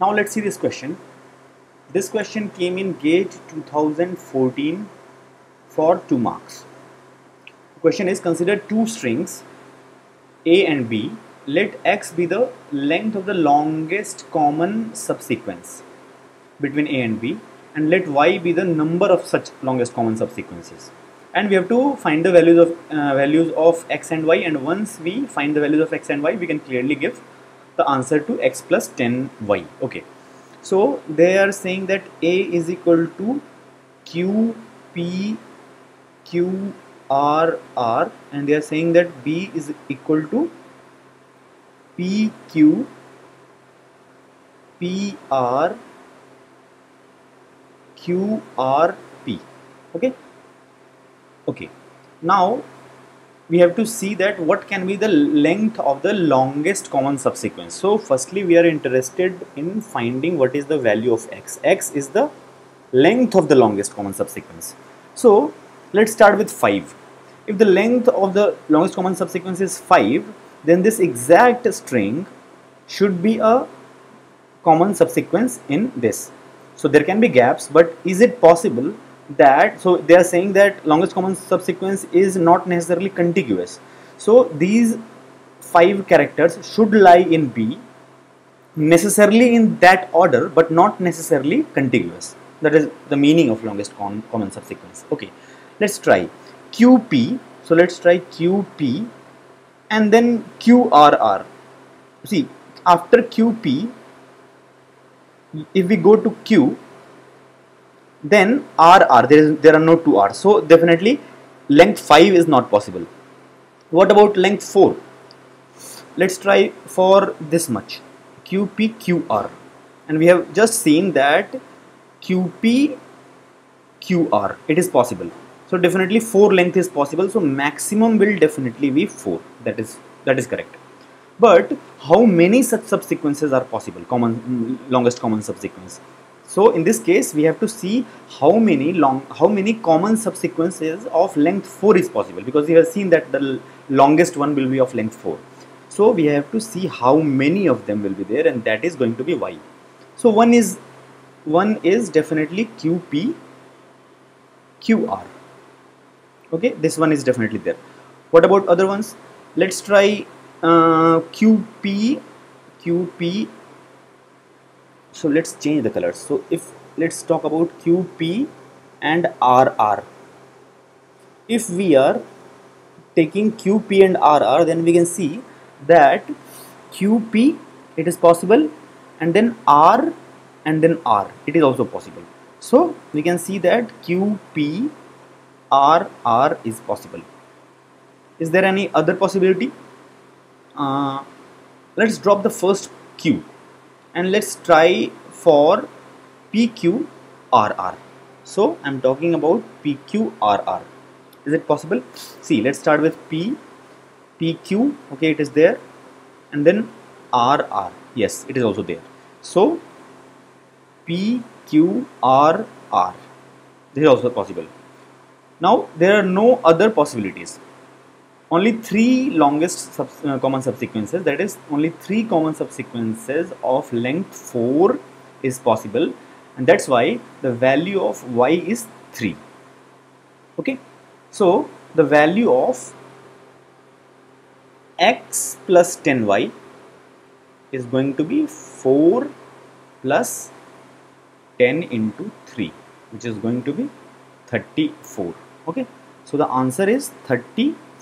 Now let's see this question. This question came in GATE 2014 for 2 marks. The question is, consider two strings A and B. Let X be the length of the longest common subsequence between A and B, and let Y be the number of such longest common subsequences. And we have to find the values of X and Y, and once we find the values of X and Y, we can clearly give the answer to X plus 10Y. Okay, so they are saying that A is equal to Q P Q R R, and they are saying that B is equal to P Q P R Q R P. Okay, now we have to see that what can be the length of the longest common subsequence. So firstly, we are interested in finding what is the value of X. X is the length of the longest common subsequence. So let's start with 5. If the length of the longest common subsequence is 5, then this exact string should be a common subsequence in this. So there can be gaps, but is it possible that, so they are saying that longest common subsequence is not necessarily contiguous. So these 5 characters should lie in B, necessarily in that order, but not necessarily contiguous. That is the meaning of longest common subsequence. Okay, let's try QP. So let's try QP and then QRR. See, after QP, if we go to Q, then RR, there are no 2 R's. So definitely length 5 is not possible. What about length 4? Let's try for this much, QP QR, and we have just seen that QP QR, it is possible. So definitely 4 length is possible. So maximum will definitely be 4. That is correct. But how many such subsequences are possible? Longest common subsequence. So in this case, we have to see how many common subsequences of length 4 is possible, because we have seen that the longest one will be of length 4. So we have to see how many of them will be there, and that is going to be Y. So one is definitely QP QR. Okay, this one is definitely there. What about other ones? Let's try QP. So let's change the colors. So let's talk about QP and RR. If we are taking QP and RR, then we can see that QP, it is possible, and then R, and then R, it is also possible. So we can see that QP RR is possible. Is there any other possibility? Let's drop the first Q and let's try for PQRR. So I'm talking about PQRR. Is it possible? See, let's start with PQ. Okay, it is there, and then RR. Yes, it is also there. So PQRR, this is also possible. Now there are no other possibilities. Only 3 longest common subsequences, that is only 3 common subsequences of length 4 is possible, and that's why the value of Y is 3. Okay, so the value of X plus 10Y is going to be 4 plus 10 into 3, which is going to be 34. Okay, so the answer is 34.